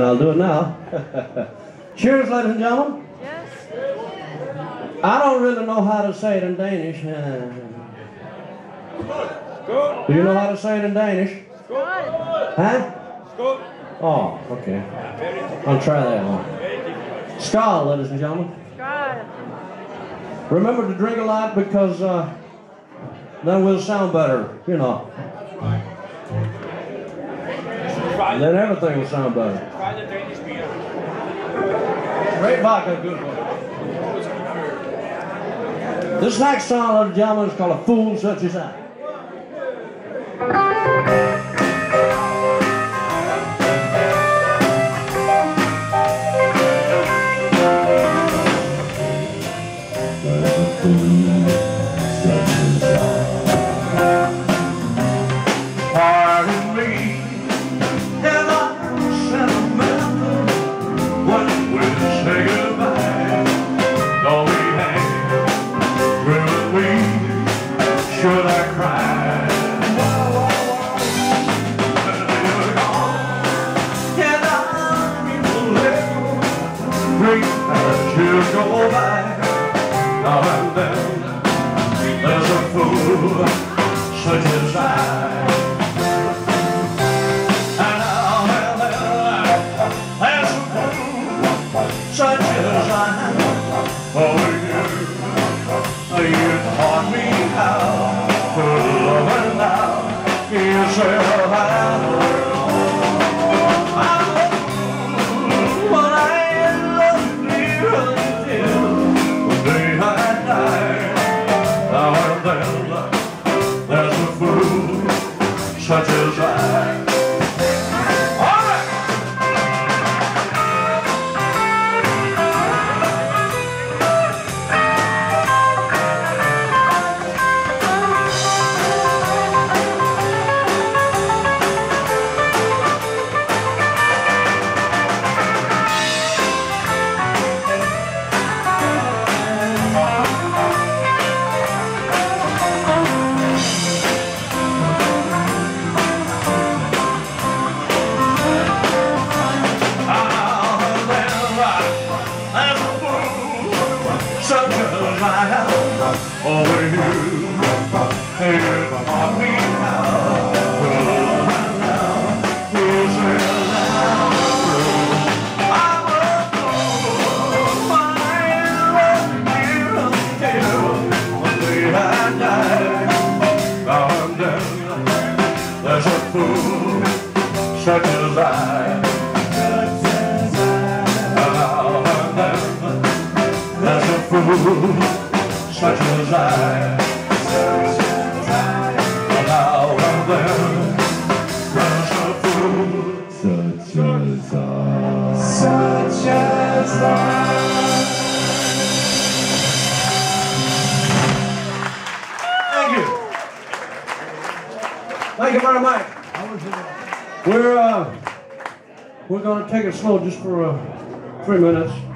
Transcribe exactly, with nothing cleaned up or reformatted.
And I'll do it now. Cheers, ladies and gentlemen. Yes. I don't really know how to say it in Danish. Do you know how to say it in Danish? Huh? Oh, okay. I'll try that one. Skål, ladies and gentlemen. Skål. Remember to drink a lot because uh, then we'll sound better, you know. Then everything will sound better. Try the Danish beer. Great vodka, good one. This next song, ladies and gentlemen, is called A Fool Such As I. Pardon me, am I sentimental when we say goodbye? Don't be hanged, will we, should I cry? When you're gone, and I'm little, great as you go by. Now and then, there's a fool such as I. Such as I, oh you, you taught me how to love and now you say how I but I loved you until the day I died. Now and then there's a fool such as I. Oh, you, you taught me how to love and now you say now I was told but I loved you until one day I died. Now and then there's a fool such as I. Now and then there's a fool such as I, now and then, there's a fool such as I, such as I. Thank you. Thank you very much. We're uh, we're going to take it slow just for uh, three minutes.